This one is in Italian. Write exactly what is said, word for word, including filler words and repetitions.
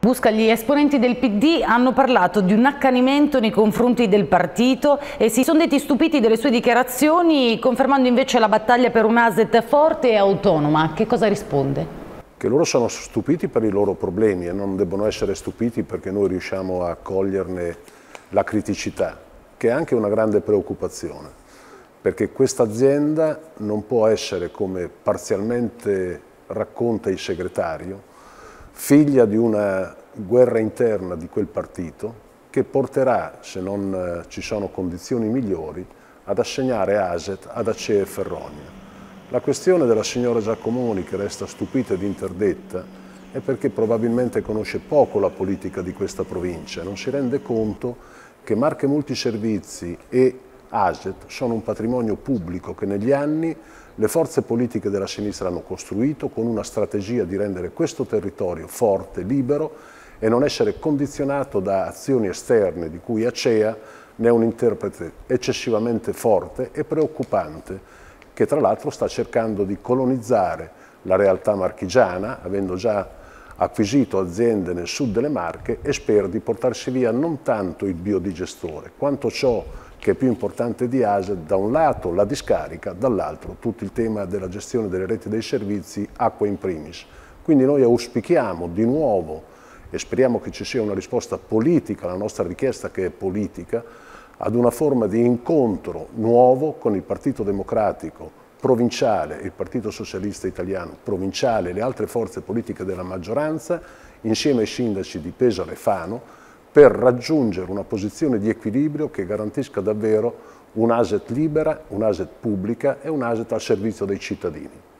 Busca, gli esponenti del P D hanno parlato di un accanimento nei confronti del partito e si sono detti stupiti delle sue dichiarazioni, confermando invece la battaglia per un A S E T forte e autonoma. Che cosa risponde? Che loro sono stupiti per i loro problemi e non debbono essere stupiti perché noi riusciamo a coglierne la criticità, che è anche una grande preoccupazione, perché questa azienda non può essere, come parzialmente racconta il segretario, figlia di una guerra interna di quel partito che porterà, se non ci sono condizioni migliori, ad assegnare A S E T ad Acea Ferronia. La questione della signora Giacomoni, che resta stupita ed interdetta, è perché probabilmente conosce poco la politica di questa provincia, non si rende conto che Marche Multiservizi e A S E T sono un patrimonio pubblico che negli anni le forze politiche della sinistra hanno costruito con una strategia di rendere questo territorio forte, libero e non essere condizionato da azioni esterne di cui Acea ne è un interprete eccessivamente forte e preoccupante, che tra l'altro sta cercando di colonizzare la realtà marchigiana, avendo già acquisito aziende nel sud delle Marche e spera di portarsi via non tanto il biodigestore, quanto ciò che è più importante di A S E T, da un lato la discarica, dall'altro tutto il tema della gestione delle reti dei servizi, acqua in primis. Quindi noi auspichiamo di nuovo, e speriamo che ci sia una risposta politica alla nostra richiesta, che è politica, ad una forma di incontro nuovo con il Partito Democratico provinciale e il Partito Socialista Italiano provinciale e le altre forze politiche della maggioranza, insieme ai sindaci di Pesaro e Fano, per raggiungere una posizione di equilibrio che garantisca davvero un A S E T libera, un A S E T pubblica e un A S E T al servizio dei cittadini.